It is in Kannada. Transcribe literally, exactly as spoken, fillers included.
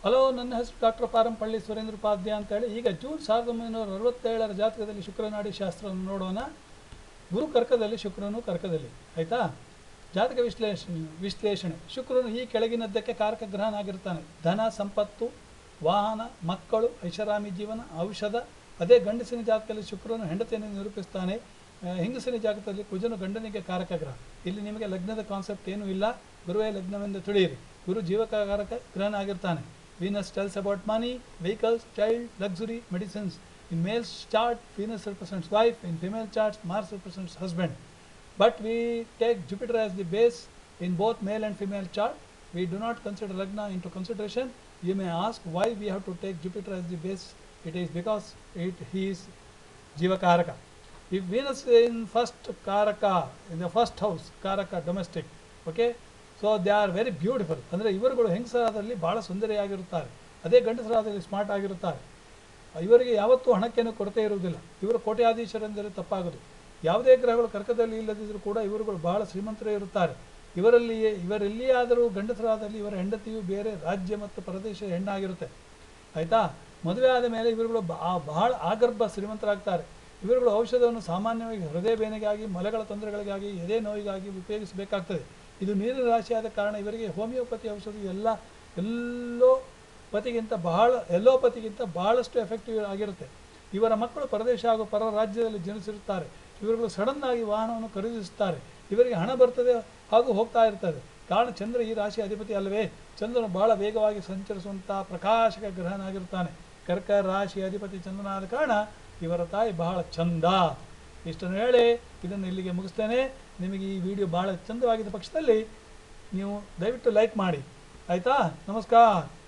ಹಲೋ, ನನ್ನ ಹೆಸರು ಡಾಕ್ಟರ್ ಪಾರಂಪಳ್ಳಿ ಸುರೇಂದ್ರ ಉಪಾಧ್ಯ ಅಂತೇಳಿ. ಈಗ ಜೂನ್ ಸಾವಿರದ ಒಂಬೈನೂರ ಅರವತ್ತೇಳರ ಜಾತಕದಲ್ಲಿ ಶುಕ್ರನಾಡಿ ಶಾಸ್ತ್ರವನ್ನು ನೋಡೋಣ. ಗುರು ಕರ್ಕದಲ್ಲಿ, ಶುಕ್ರನು ಕರ್ಕದಲ್ಲಿ. ಆಯಿತಾ? ಜಾತಕ ವಿಶ್ಲೇಷಣೆ ವಿಶ್ಲೇಷಣೆ ಶುಕ್ರನು ಈ ಕೆಳಗಿನದ್ದಕ್ಕೆ ಕಾರಕ ಗ್ರಹನಾಗಿರ್ತಾನೆ: ಧನ, ಸಂಪತ್ತು, ವಾಹನ, ಮಕ್ಕಳು, ಐಷಾರಾಮಿ ಜೀವನ, ಔಷಧ. ಅದೇ ಗಂಡಸಿನ ಜಾತಕದಲ್ಲಿ ಶುಕ್ರನು ಹೆಂಡತಿಯನ್ನು ನಿರೂಪಿಸ್ತಾನೆ. ಹೆಂಗಸಿನ ಜಾತಕದಲ್ಲಿ ಕುಜನು ಗಂಡನಿಗೆ ಕಾರಕ ಗ್ರಹ. ಇಲ್ಲಿ ನಿಮಗೆ ಲಗ್ನದ ಕಾನ್ಸೆಪ್ಟ್ ಏನೂ ಇಲ್ಲ, ಗುರುವೇ ಲಗ್ನವೆಂದು ತಿಳಿಯಿರಿ. ಗುರು ಜೀವಕಾರಕ ಗ್ರಹನಾಗಿರ್ತಾನೆ. Venus tells about money, vehicles, child, luxury, medicines. In male's chart, Venus represents wife. In female charts, Mars represents husband. But we take Jupiter as the base in both male and female chart. We do not consider Lagna into consideration. You may ask why we have to take Jupiter as the base. It is because it, he is Jivakaraka. If Venus is in first Karaka, in the first house, Karaka, domestic, okay? So they are very beautiful. ಅಂದರೆ ಇವರುಗಳು ಹೆಂಗಸರಾದಲ್ಲಿ ಭಾಳ ಸುಂದರಿಯಾಗಿರುತ್ತಾರೆ, ಅದೇ ಗಂಡಸರಾದಲ್ಲಿ ಸ್ಮಾರ್ಟ್ ಆಗಿರುತ್ತಾರೆ. ಇವರಿಗೆ ಯಾವತ್ತೂ ಹಣಕ್ಕೇನು ಕೊರತೆ ಇರುವುದಿಲ್ಲ. ಇವರು ಕೋಟ್ಯಾಧೀಶರೆಂದರೆ ತಪ್ಪಾಗೋದು. ಯಾವುದೇ ಗ್ರಹಗಳು ಕರ್ಕದಲ್ಲಿ ಇಲ್ಲದಿದ್ದರೂ ಕೂಡ ಇವರುಗಳು ಬಹಳ ಶ್ರೀಮಂತರೇ ಇರುತ್ತಾರೆ. ಇವರಲ್ಲಿಯೇ ಇವರೆಲ್ಲಿಯಾದರೂ ಗಂಡಸರಾದಲ್ಲಿ ಇವರ ಹೆಂಡತಿಯು ಬೇರೆ ರಾಜ್ಯ ಮತ್ತು ಪ್ರದೇಶ ಹೆಣ್ಣಾಗಿರುತ್ತೆ. ಆಯಿತಾ? ಮದುವೆ ಆದ ಮೇಲೆ ಇವರುಗಳು ಬಹಳ ಆಗರ್ಭ ಶ್ರೀಮಂತರಾಗ್ತಾರೆ. ಇವರುಗಳು ಔಷಧವನ್ನು ಸಾಮಾನ್ಯವಾಗಿ ಹೃದಯ ಬೇನೆಗಾಗಿ, ಮಲೆಗಳ ತೊಂದರೆಗಳಿಗಾಗಿ, ಎದೆ ನೋವಿಗಾಗಿ ಉಪಯೋಗಿಸಬೇಕಾಗ್ತದೆ. ಇದು ನೀರಿನ ರಾಶಿಯಾದ ಕಾರಣ ಇವರಿಗೆ ಹೋಮಿಯೋಪತಿ ಔಷಧಿ ಎಲ್ಲ ಎಲ್ಲೋಪತಿಗಿಂತ ಬಹಳ ಎಲ್ಲೋಪತಿಗಿಂತ ಬಹಳಷ್ಟು ಎಫೆಕ್ಟಿವ್ ಆಗಿರುತ್ತೆ. ಇವರ ಮಕ್ಕಳು ಪರದೇಶ ಹಾಗೂ ಪರ ರಾಜ್ಯದಲ್ಲಿ ಜನಿಸಿರುತ್ತಾರೆ. ಇವರುಗಳು ಸಡನ್ನಾಗಿ ವಾಹನವನ್ನು ಖರೀದಿಸುತ್ತಾರೆ. ಇವರಿಗೆ ಹಣ ಬರ್ತದೆ ಹಾಗೂ ಹೋಗ್ತಾ ಇರ್ತದೆ. ಕಾರಣ ಚಂದ್ರ ಈ ರಾಶಿ ಅಧಿಪತಿ ಅಲ್ಲವೇ? ಚಂದ್ರನು ಬಹಳ ವೇಗವಾಗಿ ಸಂಚರಿಸುವಂಥ ಪ್ರಕಾಶಕ ಗ್ರಹನಾಗಿರುತ್ತಾನೆ. ಕರ್ಕ ರಾಶಿ ಅಧಿಪತಿ ಚಂದ್ರನಾದ ಕಾರಣ ಇವರ ತಾಯಿ ಬಹಳ ಚಂದ. ಇಷ್ಟನ್ನು ಹೇಳಿ ಇದನ್ನು ಇಲ್ಲಿಗೆ ಮುಗಿಸ್ತೇನೆ. ನಿಮಗೆ ಈ ವಿಡಿಯೋ ಭಾಳ ಚಂದವಾಗಿದ್ದ ಪಕ್ಷದಲ್ಲಿ ನೀವು ದಯವಿಟ್ಟು ಲೈಕ್ ಮಾಡಿ. ಆಯಿತಾ? ನಮಸ್ಕಾರ.